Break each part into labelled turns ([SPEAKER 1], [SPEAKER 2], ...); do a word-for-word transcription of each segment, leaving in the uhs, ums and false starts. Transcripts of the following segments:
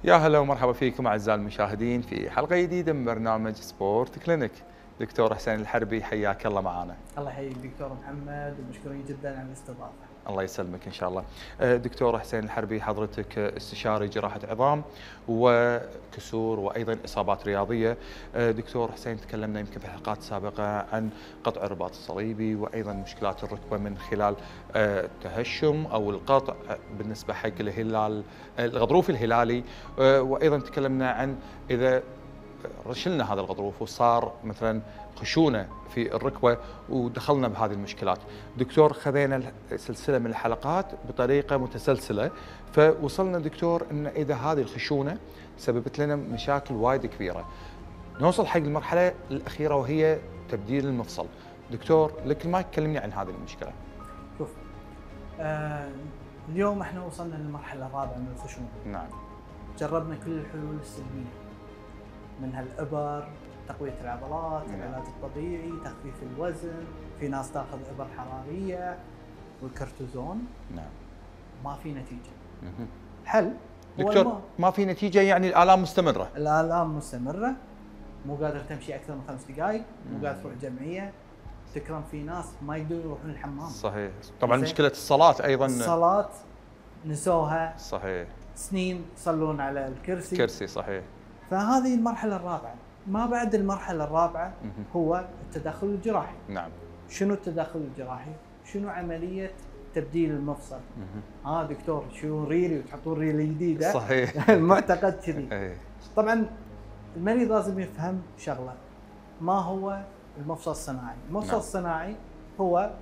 [SPEAKER 1] يا هلا ومرحبا فيكم اعزائي المشاهدين في حلقه جديده من برنامج سبورت كلينيك. دكتور حسين الحربي حياك الله معنا.
[SPEAKER 2] الله يحييك دكتور محمد ومشكورين جدا على الاستضافه.
[SPEAKER 1] الله يسلمك ان شاء الله. دكتور حسين الحربي حضرتك استشاري جراحه عظام وكسور وايضا اصابات رياضيه. دكتور حسين تكلمنا يمكن في حلقات سابقه عن قطع الرباط الصليبي وايضا مشكلات الركبه من خلال التهشم او القطع بالنسبه حق الهلال الغضروف الهلالي، وايضا تكلمنا عن اذا رشلنا هذا الغضروف وصار مثلا خشونه في الركبه ودخلنا بهذه المشكلات. دكتور خذينا سلسله من الحلقات بطريقه متسلسله، فوصلنا دكتور ان اذا هذه الخشونه سببت لنا مشاكل وايد كبيره نوصل حق المرحله الاخيره وهي تبديل المفصل. دكتور لك المايك كلمني عن هذه المشكله.
[SPEAKER 2] شوف آه اليوم احنا وصلنا للمرحله الرابعه من الخشونه.
[SPEAKER 1] نعم.
[SPEAKER 2] جربنا كل الحلول السلميه منها الابر، تقويه العضلات،
[SPEAKER 1] نعم.
[SPEAKER 2] العلاج الطبيعي، تخفيف الوزن، في ناس تاخذ ابر حراريه والكورتيزون.
[SPEAKER 1] نعم.
[SPEAKER 2] ما في نتيجه.
[SPEAKER 1] مه.
[SPEAKER 2] حل
[SPEAKER 1] دكتور
[SPEAKER 2] ما.
[SPEAKER 1] ما في نتيجه يعني الالام مستمره.
[SPEAKER 2] الالام مستمره، مو قادر تمشي اكثر من خمس دقائق، مو قادر تروح جمعيه، تكرم في ناس ما يقدرون يروحون الحمام.
[SPEAKER 1] صحيح. طبعا مشكله الصلاه ايضا.
[SPEAKER 2] الصلاه نسوها.
[SPEAKER 1] صحيح.
[SPEAKER 2] سنين يصلون على الكرسي.
[SPEAKER 1] كرسي صحيح.
[SPEAKER 2] فهذه المرحله الرابعه. ما بعد المرحله الرابعه
[SPEAKER 1] مه.
[SPEAKER 2] هو التدخل الجراحي.
[SPEAKER 1] نعم.
[SPEAKER 2] شنو التدخل الجراحي؟ شنو عمليه تبديل المفصل؟
[SPEAKER 1] مه.
[SPEAKER 2] ها دكتور شو ريلي وتحطون ريلي جديده؟
[SPEAKER 1] صحيح.
[SPEAKER 2] المعتقد كذي.
[SPEAKER 1] ايه.
[SPEAKER 2] طبعا المريض لازم يفهم شغله، ما هو المفصل الصناعي؟ المفصل
[SPEAKER 1] نعم.
[SPEAKER 2] الصناعي هو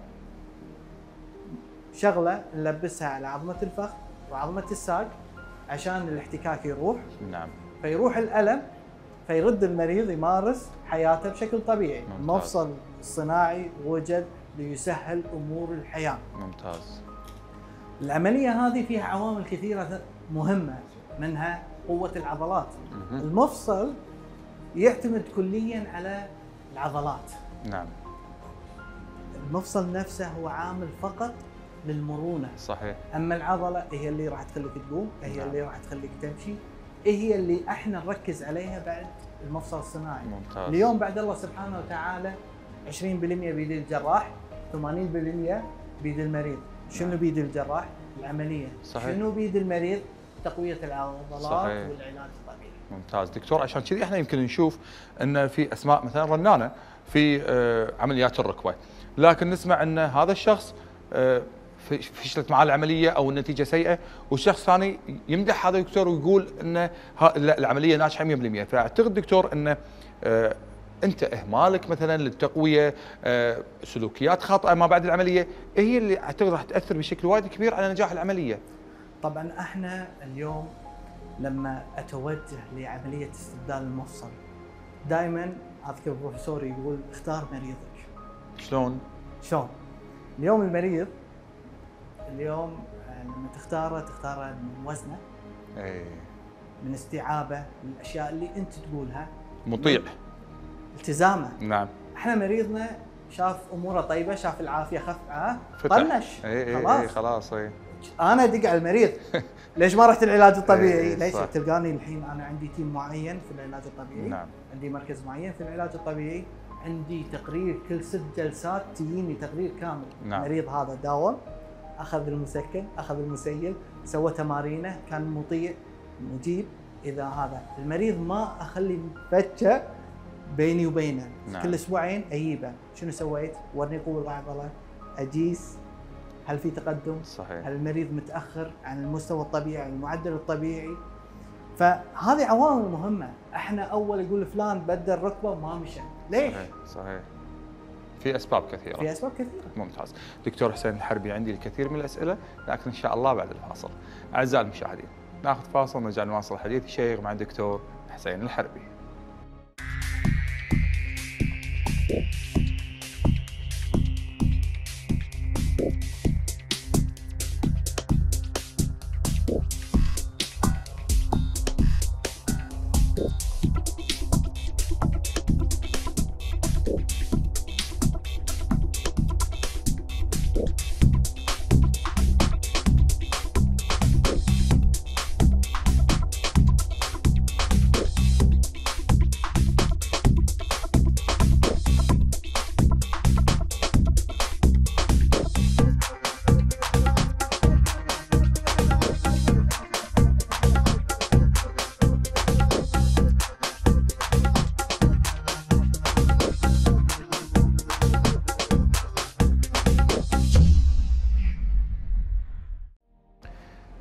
[SPEAKER 2] شغله نلبسها على عظمه الفخذ وعظمه الساق عشان الاحتكاك يروح.
[SPEAKER 1] نعم.
[SPEAKER 2] فيروح الالم، فيرد المريض يمارس حياته بشكل طبيعي.
[SPEAKER 1] ممتاز.
[SPEAKER 2] المفصل الصناعي وجد ليسهل امور الحياه.
[SPEAKER 1] ممتاز.
[SPEAKER 2] العمليه هذه فيها عوامل كثيره مهمه، منها قوه العضلات.
[SPEAKER 1] مه.
[SPEAKER 2] المفصل يعتمد كليا على العضلات.
[SPEAKER 1] نعم.
[SPEAKER 2] المفصل نفسه هو عامل فقط للمرونه.
[SPEAKER 1] صحيح.
[SPEAKER 2] اما العضله هي اللي راح تخليك تقوم، هي
[SPEAKER 1] نعم.
[SPEAKER 2] اللي راح تخليك تمشي، هي اللي احنا نركز عليها بعد المفصل الصناعي.
[SPEAKER 1] ممتاز.
[SPEAKER 2] اليوم بعد الله سبحانه وتعالى عشرين بالمئة بيد الجراح، ثمانين بالمئة بيد المريض. شنو
[SPEAKER 1] نعم.
[SPEAKER 2] بيد الجراح؟ العمليه.
[SPEAKER 1] صحيح.
[SPEAKER 2] شنو بيد المريض؟ تقويه العضلات.
[SPEAKER 1] صحيح.
[SPEAKER 2] والعلاج الطبيعي.
[SPEAKER 1] ممتاز دكتور. عشان كذي احنا يمكن نشوف ان في اسماء مثلا رنانه في آه، عمليات الركبه، لكن نسمع ان هذا الشخص آه، فشلت معاه العمليه او النتيجه سيئه، والشخص ثاني يمدح هذا الدكتور ويقول ان ها- لا، العمليه ناجحه مئة بالمئة. فاعتقد دكتور ان آه، انت اهمالك مثلا للتقويه، آه، سلوكيات خاطئه ما بعد العمليه، هي اللي اعتقد راح تاثر بشكل وايد كبير على نجاح العمليه.
[SPEAKER 2] طبعا احنا اليوم لما اتوجه لعمليه استبدال المفصل، دائما اذكر البروفيسور يقول اختار مريضك.
[SPEAKER 1] شلون؟
[SPEAKER 2] شلون؟ اليوم المريض اليوم لما تختاره تختاره من وزنه،
[SPEAKER 1] ايه.
[SPEAKER 2] من استيعابه، من الاشياء اللي انت تقولها،
[SPEAKER 1] مطيع.
[SPEAKER 2] التزامه.
[SPEAKER 1] نعم.
[SPEAKER 2] احنا مريضنا شاف اموره طيبه، شاف العافيه خف،
[SPEAKER 1] فتح.
[SPEAKER 2] طنش.
[SPEAKER 1] اي اي
[SPEAKER 2] خلاص
[SPEAKER 1] اي خلاص. اي.
[SPEAKER 2] انا ادق على المريض ليش ما رحت العلاج الطبيعي؟
[SPEAKER 1] إيه،
[SPEAKER 2] ليش
[SPEAKER 1] صح.
[SPEAKER 2] تلقاني الحين انا عندي تيم معين في العلاج الطبيعي.
[SPEAKER 1] نعم.
[SPEAKER 2] عندي مركز معين في العلاج الطبيعي، عندي تقرير كل ست جلسات تجيني تقرير كامل.
[SPEAKER 1] نعم.
[SPEAKER 2] المريض هذا داوم، اخذ المسكن، اخذ المسيل، سوى تمارينه، كان مطيع مجيب. اذا هذا المريض ما اخلي فتشه بيني وبينه.
[SPEAKER 1] نعم.
[SPEAKER 2] كل اسبوعين اجيبه، شنو سويت؟ ورني قوه العضله، اجيس، هل في تقدم؟
[SPEAKER 1] صحيح.
[SPEAKER 2] هل المريض متاخر عن المستوى الطبيعي، المعدل الطبيعي؟ فهذه عوامل مهمه. احنا اول يقول فلان بدل ركبه وما مشى، ليش؟
[SPEAKER 1] صحيح. صحيح. في اسباب كثيره.
[SPEAKER 2] في اسباب كثيره.
[SPEAKER 1] ممتاز. دكتور حسين الحربي عندي الكثير من الاسئله، لكن ان شاء الله بعد الفاصل. اعزائي المشاهدين ناخذ فاصل ونرجع نواصل الحديث الشيق مع الدكتور حسين الحربي.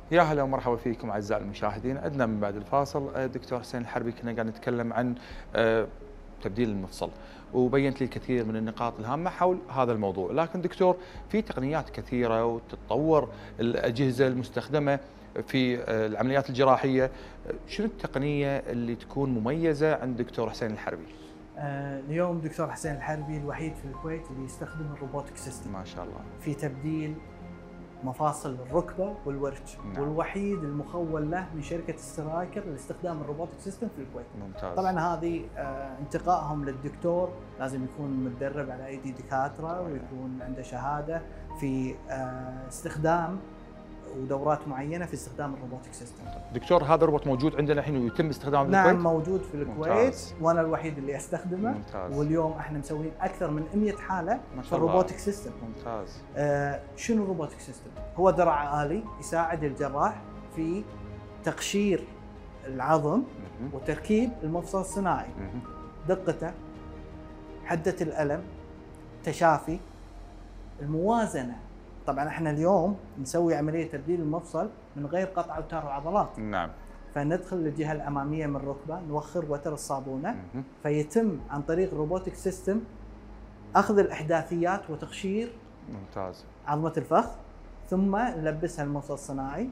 [SPEAKER 1] يا هلا ومرحبا فيكم اعزائي المشاهدين. عندنا من بعد الفاصل دكتور حسين الحربي، كنا قاعد نتكلم عن تبديل المفصل، وبينت لي الكثير من النقاط الهامه حول هذا الموضوع. لكن دكتور، في تقنيات كثيره وتتطور الاجهزه المستخدمه في العمليات الجراحيه، شنو التقنيه اللي تكون مميزه عند دكتور حسين الحربي؟
[SPEAKER 2] آه اليوم دكتور حسين الحربي الوحيد في الكويت اللي يستخدم الروبوتك سيستم
[SPEAKER 1] ما شاء الله
[SPEAKER 2] في تبديل مفاصل الركبه والورش. نعم. والوحيد المخول له من شركه سترايكر لاستخدام الروبوتك سيستم في الكويت.
[SPEAKER 1] ممتاز.
[SPEAKER 2] طبعا هذه آه انتقائهم للدكتور لازم يكون متدرب على ايدي دكاتره ويكون عنده شهاده في آه استخدام ودورات معينه في استخدام الروبوتك سيستم.
[SPEAKER 1] دكتور، هذا الروبوت موجود عندنا الحين ويتم استخدامه بالكويت؟
[SPEAKER 2] نعم موجود في الكويت. ممتاز. وانا الوحيد اللي استخدمه.
[SPEAKER 1] ممتاز.
[SPEAKER 2] واليوم احنا مسوين اكثر من مئة حاله في الروبوتك سيستم.
[SPEAKER 1] ممتاز.
[SPEAKER 2] آه شنو الروبوتك سيستم؟ هو درع آلي يساعد الجراح في تقشير العظم وتركيب المفصل الصناعي. دقته، حده الالم، تشافي، الموازنه. طبعا احنا اليوم نسوي عمليه تبديل المفصل من غير قطع اوتار وعضلات.
[SPEAKER 1] نعم.
[SPEAKER 2] فندخل للجهه الاماميه من الركبه، نوخر وتر الصابونه، فيتم عن طريق الروبوتك سيستم اخذ الاحداثيات وتقشير
[SPEAKER 1] ممتاز
[SPEAKER 2] عظمه الفخذ، ثم نلبسها المفصل الصناعي،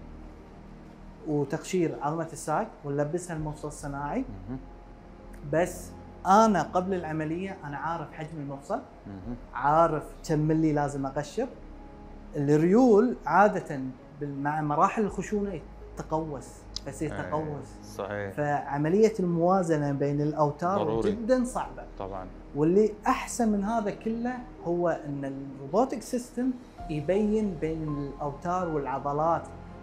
[SPEAKER 2] وتقشير عظمه الساق ونلبسها المفصل الصناعي. بس انا قبل العمليه انا عارف حجم المفصل، عارف كم ملي لازم اقشر. الريول عاده مع مراحل الخشونه تقوس، فيصير تقوس.
[SPEAKER 1] صحيح.
[SPEAKER 2] فعمليه الموازنه بين الاوتار ضروري. جدا صعبه
[SPEAKER 1] طبعا.
[SPEAKER 2] واللي احسن من هذا كله هو ان الروبوتك سيستم يبين بين الاوتار والعضلات،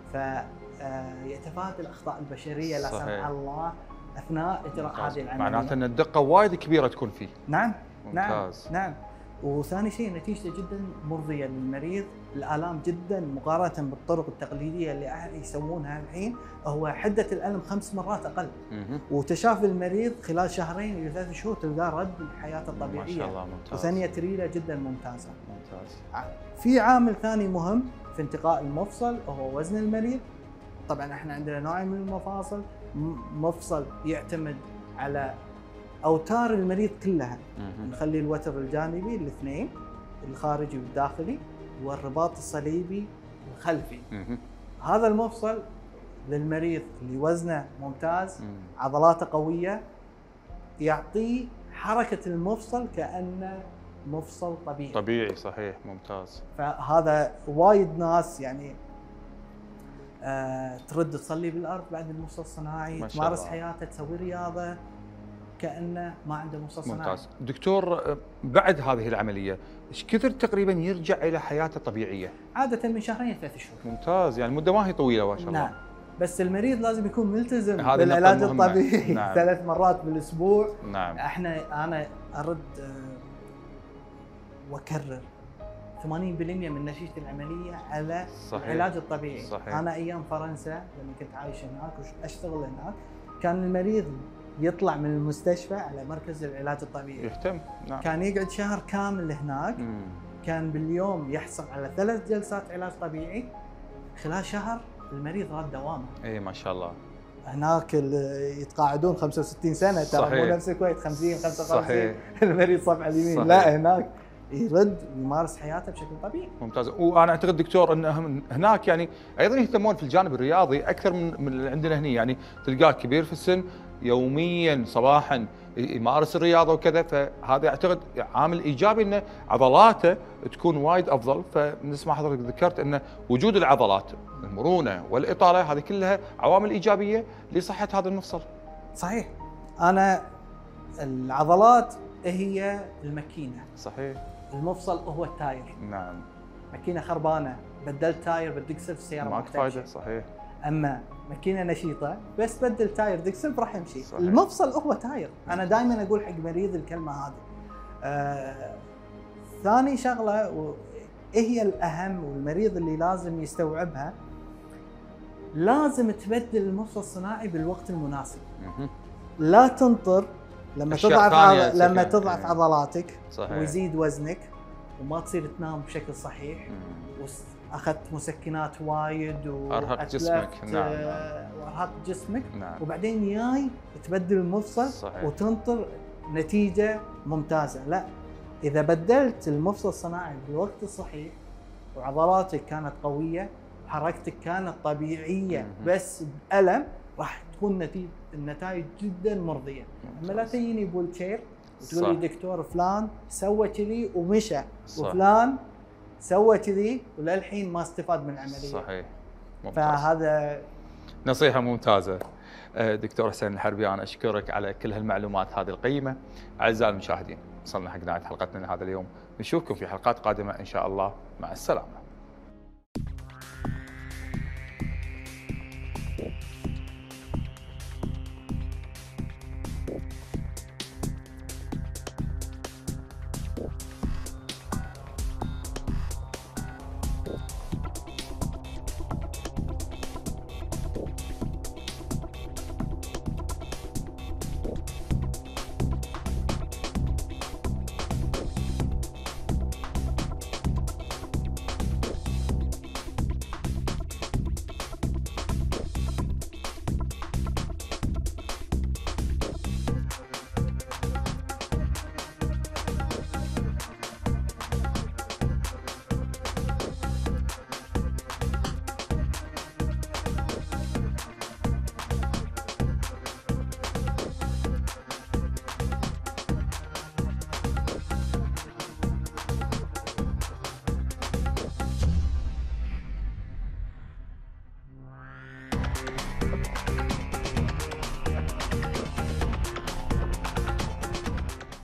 [SPEAKER 2] فيتفادى الاخطاء البشريه لا سمح الله اثناء اجراء هذه العمليه.
[SPEAKER 1] معناته ان الدقه وايد كبيره تكون فيه.
[SPEAKER 2] نعم.
[SPEAKER 1] ممتاز.
[SPEAKER 2] نعم نعم. وثاني شيء نتيجته جدا مرضيه للمريض، الالام جدا مقارنه بالطرق التقليديه اللي يسوونها الحين، هو حده الالم خمس مرات اقل. وتشافي المريض خلال شهرين الى ثلاث شهور تلقاه رد لحياته الطبيعيه.
[SPEAKER 1] ما شاء الله. ممتاز.
[SPEAKER 2] وثانيه ريله جدا ممتازه.
[SPEAKER 1] ممتاز.
[SPEAKER 2] في عامل ثاني مهم في انتقاء المفصل وهو وزن المريض. طبعا احنا عندنا نوعين من المفاصل، مفصل يعتمد على اوتار المريض كلها، نخلي الوتر الجانبي الاثنين الخارجي والداخلي والرباط الصليبي الخلفي. هذا المفصل للمريض اللي وزنه ممتاز، عضلاته قويه، يعطيه حركه المفصل كانه مفصل طبيعي.
[SPEAKER 1] طبيعي. صحيح. ممتاز.
[SPEAKER 2] فهذا وايد ناس يعني آه ترد تصلي بالارض بعد المفصل الصناعي، تمارس حياتها، تسوي رياضه كأنه ما عنده مفصل صناعي.
[SPEAKER 1] ممتاز. دكتور، بعد هذه العملية ايش كثر تقريبا يرجع إلى حياته الطبيعية؟
[SPEAKER 2] عادة من شهرين ثلاث شهور.
[SPEAKER 1] ممتاز، يعني المدة ما هي طويلة ما شاء الله.
[SPEAKER 2] نعم، بس المريض لازم يكون ملتزم بالعلاج الطبيعي. نعم. ثلاث مرات بالأسبوع.
[SPEAKER 1] نعم.
[SPEAKER 2] احنا أنا أرد وأكرر ثمانين بالمئة من نتيجة العملية على صحيح. العلاج الطبيعي. صحيح. أنا أيام فرنسا لما كنت عايش هناك وأشتغل هناك، كان المريض يطلع من المستشفى على مركز العلاج الطبيعي
[SPEAKER 1] يهتم. نعم.
[SPEAKER 2] كان يقعد شهر كامل هناك. مم. كان باليوم يحصل على ثلاث جلسات علاج طبيعي، خلال شهر المريض راد دوامه.
[SPEAKER 1] اي ما شاء الله.
[SPEAKER 2] هناك يتقاعدون خمسة وستين سنه، ترى مو نفس الكويت خمسين خمسة وخمسين. صحيح. المريض صف على اليمين. صحيح. لا هناك يرد ويمارس حياته بشكل طبيعي.
[SPEAKER 1] ممتاز. وانا اعتقد دكتور ان هناك يعني ايضا يهتمون في الجانب الرياضي اكثر من من اللي عندنا هنا، يعني تلقاه كبير في السن يوميا صباحا يمارس الرياضه وكذا، فهذا اعتقد عامل ايجابي ان عضلاته تكون وايد افضل. فنسمع حضرتك ذكرت ان وجود العضلات، المرونه والاطاله، هذه كلها عوامل ايجابيه لصحه هذا المفصل.
[SPEAKER 2] صحيح. انا العضلات هي الماكينه.
[SPEAKER 1] صحيح.
[SPEAKER 2] المفصل هو التاير.
[SPEAKER 1] نعم.
[SPEAKER 2] ماكينه خربانه، بدلت تاير بدك سلف السياره
[SPEAKER 1] ما فايده. صحيح.
[SPEAKER 2] اما ماكينه نشيطه بس بدل تاير دك سلف راح يمشي. صحيح. المفصل هو تاير. انا دائما اقول حق مريض الكلمه هذه. آه ثاني شغله و... ايه هي الاهم والمريض اللي لازم يستوعبها، لازم تبدل المفصل الصناعي بالوقت المناسب. لا تنطر لما تضعف عض... لما تضعف يعني. عضلاتك. صحيح. ويزيد وزنك وما تصير تنام بشكل صحيح. اخذت مسكنات وايد
[SPEAKER 1] ارهقت جسمك. نعم, نعم.
[SPEAKER 2] وارهقت جسمك.
[SPEAKER 1] نعم.
[SPEAKER 2] وبعدين جاي تبدل المفصل. صحيح. وتنطر نتيجه ممتازه. لا، اذا بدلت المفصل الصناعي بالوقت الصحيح وعضلاتك كانت قويه، حركتك كانت طبيعيه بس بألم، راح تكون نتيجه النتائج جدا مرضيه. اما لا تجيني بولتشير وتقول لي دكتور فلان سوى كذي ومشى، وفلان سوى كذي وللحين ما استفاد من العمليه.
[SPEAKER 1] صحيح.
[SPEAKER 2] ممتاز. فهذا
[SPEAKER 1] نصيحه ممتازه. دكتور حسين الحربي، انا اشكرك على كل هالمعلومات هذه القيمه. اعزائي المشاهدين، وصلنا حق نهايه حلقتنا لهذا اليوم، نشوفكم في حلقات قادمه ان شاء الله. مع السلامه.